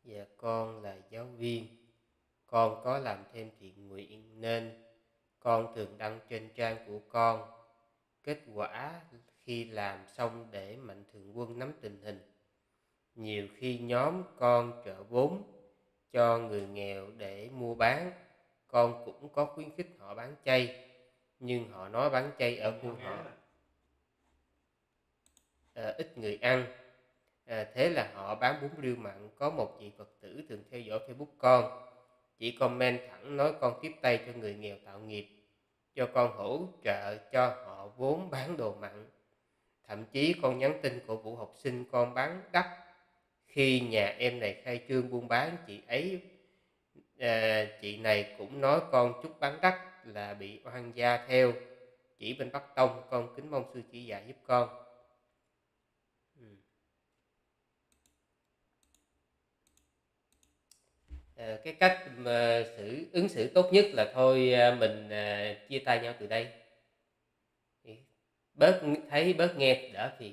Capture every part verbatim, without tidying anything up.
Dạ con là giáo viên, con có làm thêm thiện nguyện nên con thường đăng trên trang của con. Kết quả khi làm xong để mạnh thường quân nắm tình hình. Nhiều khi nhóm con trợ vốn cho người nghèo để mua bán, con cũng có khuyến khích họ bán chay, nhưng họ nói bán chay ở khu họ à, ít người ăn. À, thế là họ bán bún riêu mặn. Có một chị Phật tử thường theo dõi Facebook con, chỉ comment thẳng nói con tiếp tay cho người nghèo tạo nghiệp, cho con hỗ trợ cho họ vốn bán đồ mặn. Thậm chí con nhắn tin cổ vũ học sinh con bán đắt. Khi nhà em này khai trương buôn bán, chị ấy à, chị này cũng nói con chút bán đắt là bị oan gia theo. Chỉ bên Bắc Tông, con kính mong sư chỉ dạy giúp con. Ừ. À, cái cách mà xử ứng xử tốt nhất là thôi à, mình à, chia tay nhau từ đây, bớt thấy bớt nghe đỡ phiền.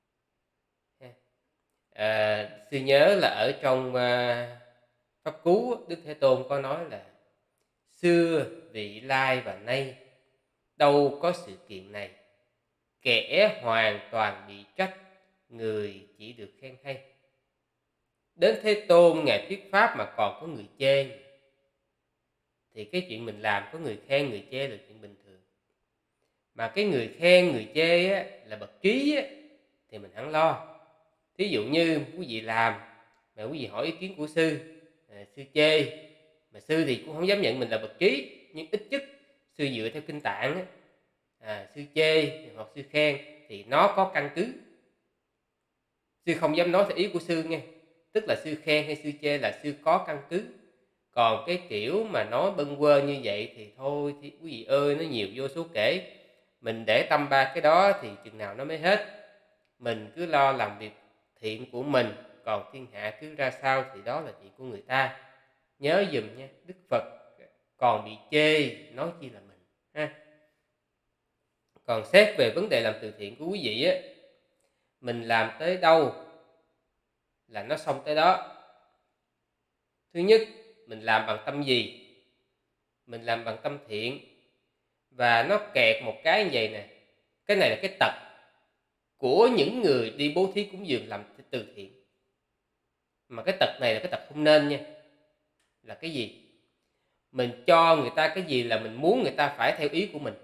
À, sư nhớ là ở trong à, Pháp Cú, Đức Thế Tôn có nói là xưa vị lai và nay đâu có sự kiện này, kẻ hoàn toàn bị trách, người chỉ được khen hay. Đến Thế Tôn ngài thuyết pháp mà còn có người chê, thì cái chuyện mình làm có người khen người chê là chuyện bình thường. Mà cái người khen người chê á, là bậc trí á, thì mình hẳn lo. Thí dụ như quý vị làm mà quý vị hỏi ý kiến của sư, à, sư chê, mà sư thì cũng không dám nhận mình là bậc trí, nhưng ít nhất sư dựa theo kinh tạng á, à, sư chê hoặc sư khen thì nó có căn cứ. Sư không dám nói theo ý của sư nghe, tức là sư khen hay sư chê là sư có căn cứ. Còn cái kiểu mà nói bâng quơ như vậy thì thôi thì quý vị ơi, nó nhiều vô số kể. Mình để tâm ba cái đó thì chừng nào nó mới hết. Mình cứ lo làm việc thiện của mình, còn thiên hạ cứ ra sao thì đó là chuyện của người ta. Nhớ dùm nha, Đức Phật còn bị chê, nói chi là mình ha. Còn xét về vấn đề làm từ thiện của quý vị á, mình làm tới đâu là nó xong tới đó. Thứ nhất, mình làm bằng tâm gì? Mình làm bằng tâm thiện. Và nó kẹt một cái như vậy nè, cái này là cái tật của những người đi bố thí cúng dường làm từ thiện. Mà cái tật này là cái tật không nên nha. Là cái gì? Mình cho người ta cái gì là mình muốn người ta phải theo ý của mình.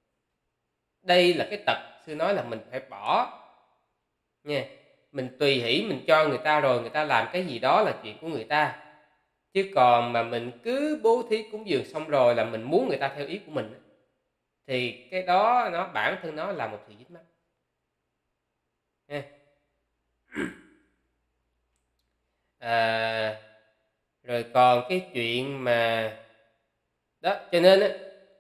Đây là cái tật sư nói là mình phải bỏ nha. Mình tùy hỷ, mình cho người ta rồi người ta làm cái gì đó là chuyện của người ta. Chứ còn mà mình cứ bố thí cúng dường xong rồi là mình muốn người ta theo ý của mình, thì cái đó nó bản thân nó là một sự dính mắc nha. À, rồi còn cái chuyện mà đó, cho nên á,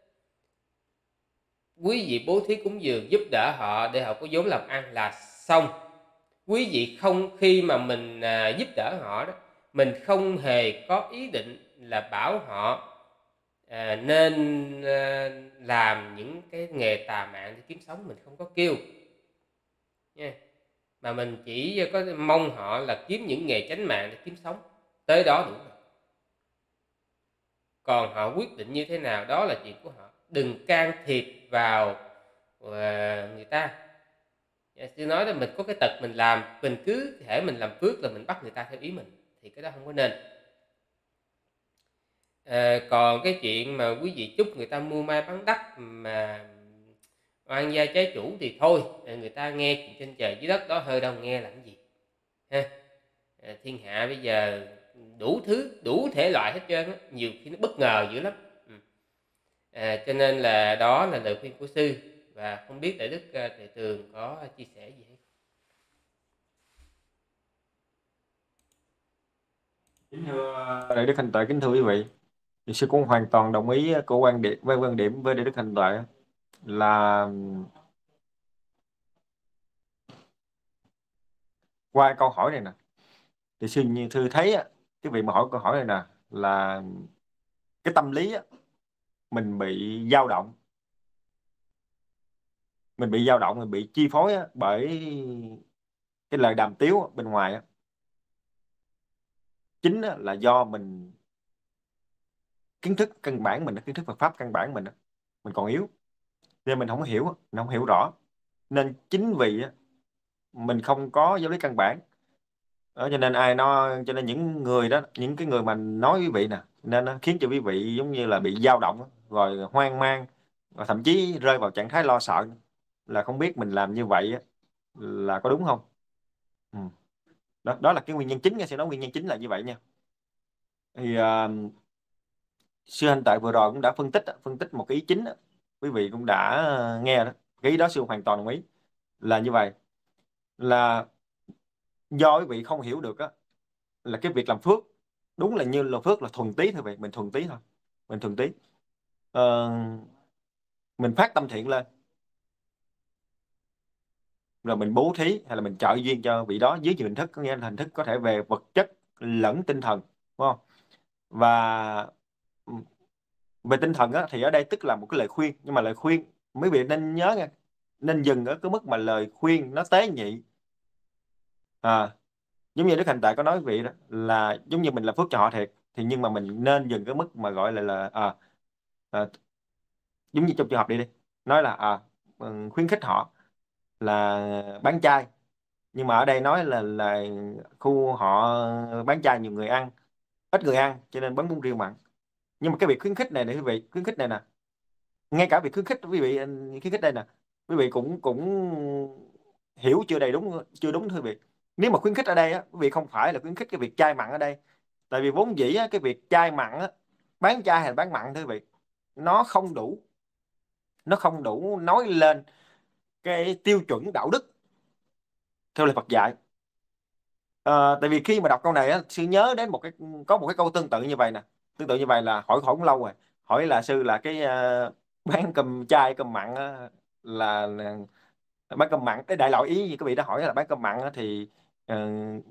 quý vị bố thí cúng dường giúp đỡ họ để họ có vốn làm ăn là xong. Quý vị không, khi mà mình à, giúp đỡ họ đó, mình không hề có ý định là bảo họ à, nên à, làm những cái nghề tà mạng để kiếm sống, mình không có kêu nha. Mà mình chỉ có mong họ là kiếm những nghề chánh mạng để kiếm sống, tới đó đủ rồi. Còn họ quyết định như thế nào đó là chuyện của họ, đừng can thiệp vào uh, người ta. Sư nói là mình có cái tật mình làm, mình cứ thể mình làm phước là mình bắt người ta theo ý mình, thì cái đó không có nên. À, còn cái chuyện mà quý vị chúc người ta mua may bán đắt mà oan gia trái chủ thì thôi, người ta nghe chuyện trên trời dưới đất đó hơi đâu nghe làm gì ha. À, thiên hạ bây giờ đủ thứ, đủ thể loại hết trơn á, nhiều khi nó bất ngờ dữ lắm. Ừ. À, cho nên là đó là lời khuyên của sư, và không biết Đại Đức Tuệ Tường có chia sẻ gì hay không? Kính thưa Đại Đức Thanh Tuệ, kính thưa quý vị, thì sư cũng hoàn toàn đồng ý của quan điểm với quan điểm với Đại Đức Thanh Tuệ là qua câu hỏi này nè, thì sư như thư thấy á, cái vị mà hỏi câu hỏi này nè là cái tâm lý á, mình bị dao động, mình bị dao động, mình bị chi phối á, bởi cái lời đàm tiếu bên ngoài á. chính á, là do mình kiến thức căn bản mình, kiến thức Phật pháp căn bản mình á, mình còn yếu, nên mình không hiểu, mình không hiểu rõ, nên chính vì á, mình không có giáo lý căn bản đó, cho nên ai nó cho nên những người đó, những cái người mà nói quý vị nè, nên nó khiến cho quý vị giống như là bị dao động á, rồi hoang mang, và thậm chí rơi vào trạng thái lo sợ, là không biết mình làm như vậy á, là có đúng không. Ừ. đó đó là cái nguyên nhân chính nha, sẽ nói nguyên nhân chính là như vậy nha. Thì uh, sư Hành Tại vừa rồi cũng đã phân tích phân tích một cái ý chính á. Quý vị cũng đã ờ, nghe đó, cái ý đó sư hoàn toàn đồng ý, là như vậy, là do quý vị không hiểu được á, là cái việc làm phước, đúng là như là phước là thuần túy thôi, vậy mình thuần túy thôi, mình thuần túy. Ờ, mình phát tâm thiện lên, rồi mình bố thí hay là mình trợ duyên cho vị đó dưới nhiều hình thức, có nghĩa là hình thức có thể về vật chất lẫn tinh thần, đúng không. Và về tinh thần á, thì ở đây tức là một cái lời khuyên, nhưng mà lời khuyên mấy vị nên nhớ nha, nên dừng ở cái mức mà lời khuyên nó tế nhị. À, giống như Đức Hành Tại có nói vị đó, là giống như mình làm phước cho họ thiệt, thì nhưng mà mình nên dừng cái mức mà gọi là là à, à, giống như trong trường hợp đi đi, nói là à, ừ, khuyến khích họ là bán chay, nhưng mà ở đây nói là là khu họ bán chay nhiều người ăn, ít người ăn, cho nên bánh bún riêu mặn. Nhưng mà cái việc khuyến khích này này quý vị, khuyến khích này nè, ngay cả việc khuyến khích quý vị, khuyến khích đây nè, quý vị cũng cũng hiểu chưa đầy đúng, chưa đúng thưa quý vị. Nếu mà khuyến khích ở đây á, quý vị không phải là khuyến khích cái việc chay mặn ở đây, tại vì vốn dĩ á, cái việc chay mặn á, bán chay hay là bán mặn thưa quý vị, nó không đủ, nó không đủ nói lên cái tiêu chuẩn đạo đức theo lời Phật dạy. Ờ, tại vì khi mà đọc câu này á, sư nhớ đến một cái, có một cái câu tương tự như vậy nè, tương tự như vậy là hỏi hỏi cũng lâu rồi, hỏi là sư là cái ờ, bán cơm chay cơm mặn á, là, là bán cơm mặn, cái đại loại ý gì các vị đã hỏi là bán cơm mặn á, thì ờ,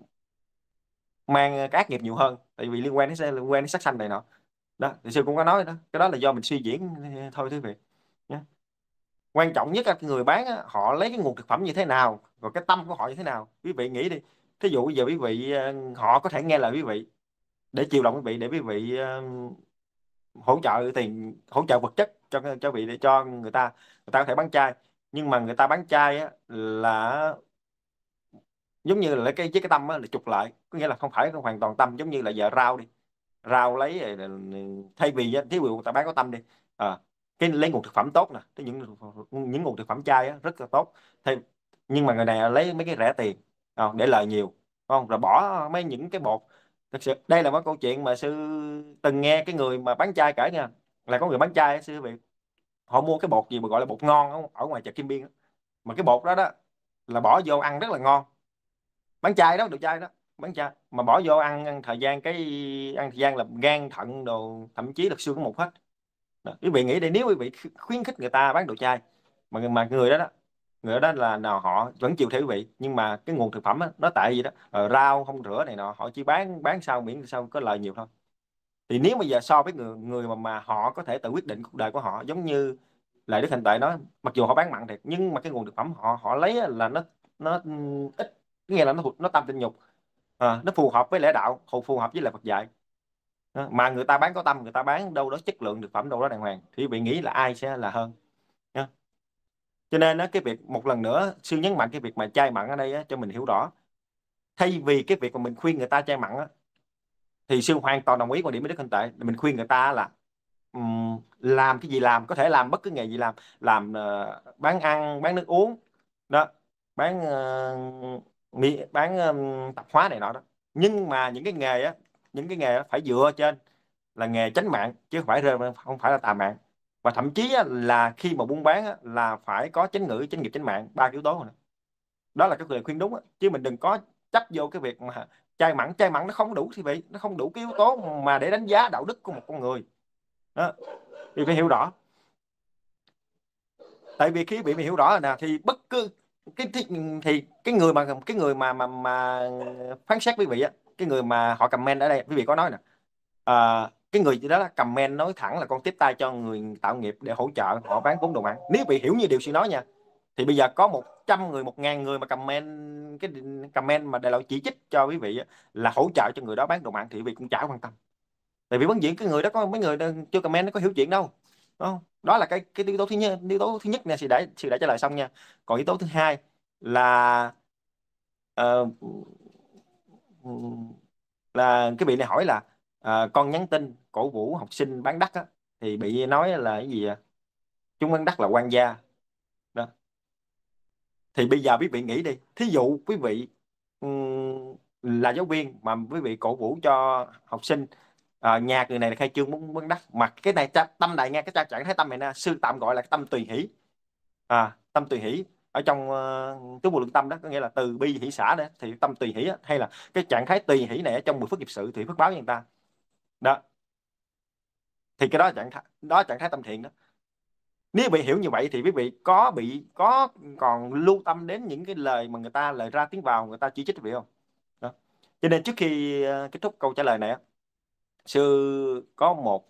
mang cái ác nghiệp nhiều hơn, tại vì liên quan đến liên quan đến sát sanh này nọ. Đó thì sư cũng có nói đó, cái đó là do mình suy diễn thôi quý vị nhé. Quan trọng nhất là cái người bán á, họ lấy cái nguồn thực phẩm như thế nào, rồi cái tâm của họ như thế nào, quý vị nghĩ đi. Thí dụ bây giờ quý vị ờ, họ có thể nghe lời quý vị để chiều lòng quý vị, để quý vị ờ, hỗ trợ tiền, hỗ trợ vật chất cho cho vị, để cho người ta, người ta có thể bán chay. Nhưng mà người ta bán chay á, là giống như là lấy cái với cái tâm á, là trục lợi, có nghĩa là không phải hoàn toàn tâm, giống như là giờ rau đi, rau lấy ờ, thay vì á, thí dụ người ta bán có tâm đi, à, cái lấy nguồn thực phẩm tốt nè, cái những những nguồn thực phẩm chay á, rất là tốt. Thì nhưng mà người này lấy mấy cái rẻ tiền, à, để lời nhiều, không, rồi bỏ mấy những cái bột. Thực sự đây là một câu chuyện mà sư từng nghe cái người mà bán chay kể nha, là có người bán chay á, sư vị, họ mua cái bột gì mà gọi là bột ngon ở ở ngoài chợ Kim Biên á. Mà cái bột đó đó là bỏ vô ăn rất là ngon, bán chay đó, đồ chay đó, bán chay mà bỏ vô ăn, ăn thời gian cái ăn thời gian là gan thận đồ, thậm chí là xương cũng một hết. Đó. Quý vị nghĩ đi, nếu quý vị khuyến khích người ta bán đồ chay, mà mà người đó đó, người đó là nào họ vẫn chịu theo quý vị, nhưng mà cái nguồn thực phẩm á, nó tại gì đó, ờ, rau không rửa này nọ, họ chỉ bán bán sao miễn sao có lời nhiều thôi. Thì nếu bây giờ so với người người mà mà họ có thể tự quyết định cuộc đời của họ, giống như lại Đức Hành Tuệ nói, mặc dù họ bán mặn thiệt, nhưng mà cái nguồn thực phẩm họ họ lấy á là nó nó ít, nghĩa là nó nó tâm tinh dục. Ờ, nó phù hợp với lẽ đạo, phù phù hợp với lại Phật dạy. Đó. Mà người ta bán có tâm, người ta bán đâu đó chất lượng thực phẩm đâu đó đàng hoàng, thì vị nghĩ là ai sẽ là hơn. Đó. Cho nên á, cái việc một lần nữa sư nhấn mạnh cái việc mà chay mặn ở đây á, cho mình hiểu rõ, thay vì cái việc mà mình khuyên người ta chay mặn á, thì sư hoàn toàn đồng ý quan điểm với Đức Hình Tệ, mình khuyên người ta là ừm, làm cái gì làm, có thể làm bất cứ nghề gì làm, làm ờ, bán ăn, bán nước uống đó, bán ờ, mi bán ờ, tạp hóa này nọ đó. Nhưng mà những cái nghề á, những cái nghề á phải dựa trên là nghề chánh mạng, chứ không phải rơi không phải là tà mạng. Và thậm chí á, là khi mà buôn bán á, là phải có chánh ngữ, chánh nghiệp, chánh mạng, ba yếu tố rồi. Đó là cái lời khuyên đúng á, chứ mình đừng có chấp vô cái việc mà chay mặn, chay mặn nó không đủ thì vậy, nó không đủ cái yếu tố mà để đánh giá đạo đức của một con người. Đó thì phải hiểu rõ. Tại vì khi bị mình hiểu rõ rồi nè, thì bất cứ cái thì, thì cái người mà cái người mà mà mà phán xét quý vị á, cái người mà họ comment ở đây quý vị có nói nè, à, cái người đó là comment nói thẳng là con tiếp tay cho người tạo nghiệp để hỗ trợ họ bán vốn đồ ăn, nếu bị hiểu như điều suy nói nha. Thì bây giờ có một trăm người, một ngàn người mà comment cái comment mà đại loại chỉ trích cho quý vị là hỗ trợ cho người đó bán đồ mạng, thì quý vị cũng chả quan tâm. Tại vì vấn diễn cái người đó có mấy người đó, chưa comment nó có hiểu chuyện đâu, đúng không? Đó là cái cái yếu tố thứ nhất, yếu tố thứ nhất nè, chị đã chị đã trả lời xong nha. Còn yếu tố thứ hai là ờ, là cái vị này hỏi là ờ, con nhắn tin cổ vũ học sinh bán đất á, thì bị nói là cái gì à? Chúng bán đất là quan gia đó. Thì bây giờ quý vị nghĩ đi, thí dụ quý vị ừm, là giáo viên mà quý vị cổ vũ cho học sinh ờ, nhà người này là khai trương muốn bán đất, mà cái này cha- tâm đại nha, cái cha trạng thái tâm này nè, sư tạm gọi là cái tâm tùy hỷ. À, tâm tùy hỷ ở trong uh, tứ vô lượng tâm đó, có nghĩa là từ bi hỷ xã đó, thì tâm tùy hỷ á, hay là cái trạng thái tùy hỷ này ở trong mười phước nghiệp sự thì phước báo cho người ta đó. Thì cái đó là trạng thái, đó là trạng thái tâm thiện đó. Nếu bị hiểu như vậy thì quý vị có bị có còn lưu tâm đến những cái lời mà người ta lời ra tiếng vào, người ta chỉ trích quý vị không đó. Cho nên trước khi ờ, kết thúc câu trả lời này á, sư có một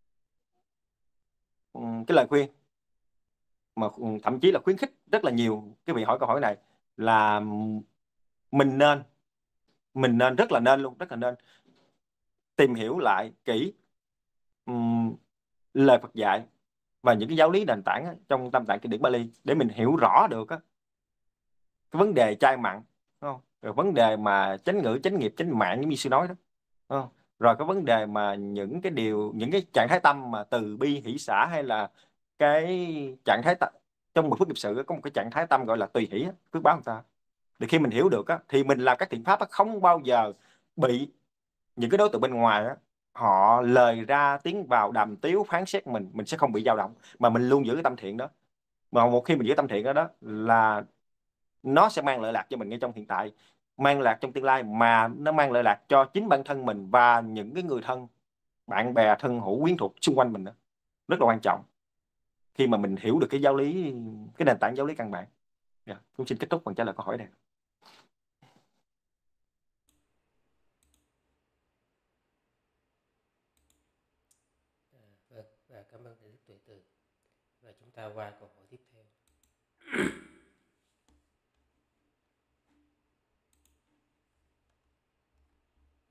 ừ, cái lời khuyên mà ừ, thậm chí là khuyến khích rất là nhiều cái vị hỏi câu hỏi này, là mình nên mình nên rất là nên luôn, rất là nên tìm hiểu lại kỹ ừm, lời Phật dạy và những cái giáo lý nền tảng á, trong Tam Tạng Kinh điển Bali, để mình hiểu rõ được á, cái vấn đề chay mặn, đúng không? Rồi vấn đề mà chánh ngữ, chánh nghiệp, chánh mạng như sư nói đó, đúng không? Rồi cái vấn đề mà những cái điều, những cái trạng thái tâm mà từ bi hỷ xả, hay là cái trạng thái tâm trong một phước nghiệp sự có một cái trạng thái tâm gọi là tùy hỷ á, phước báo người ta. Thì khi mình hiểu được á, thì mình làm các thiện pháp á, không bao giờ bị những cái đối tượng bên ngoài á, họ lời ra tiếng vào đàm tiếu phán xét mình mình sẽ không bị dao động, mà mình luôn giữ cái tâm thiện đó. Mà một khi mình giữ tâm thiện đó, đó là nó sẽ mang lợi lạc cho mình ngay trong hiện tại, mang lạc trong tương lai, mà nó mang lợi lạc cho chính bản thân mình và những cái người thân, bạn bè, thân hữu, quyến thuộc xung quanh mình đó. Rất là quan trọng khi mà mình hiểu được cái giáo lý, cái nền tảng giáo lý căn bản. Yeah. Cũng xin kết thúc bằng trả lời câu hỏi này. Vâng, và cảm ơn thầy Đức Tuệ Từ. Và chúng ta qua câu hỏi tiếp theo.